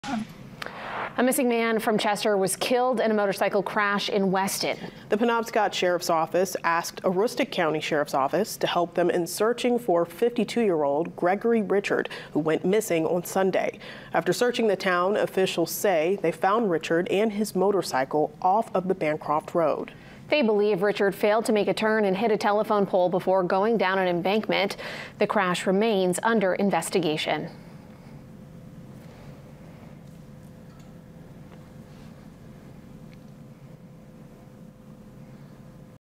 A missing man from Chester was killed in a motorcycle crash in Weston. The Penobscot Sheriff's Office asked Aroostook County Sheriff's Office to help them in searching for 52-year-old Gregory Richard, who went missing on Sunday. After searching the town, officials say they found Richard and his motorcycle off of the Bancroft Road. They believe Richard failed to make a turn and hit a telephone pole before going down an embankment. The crash remains under investigation.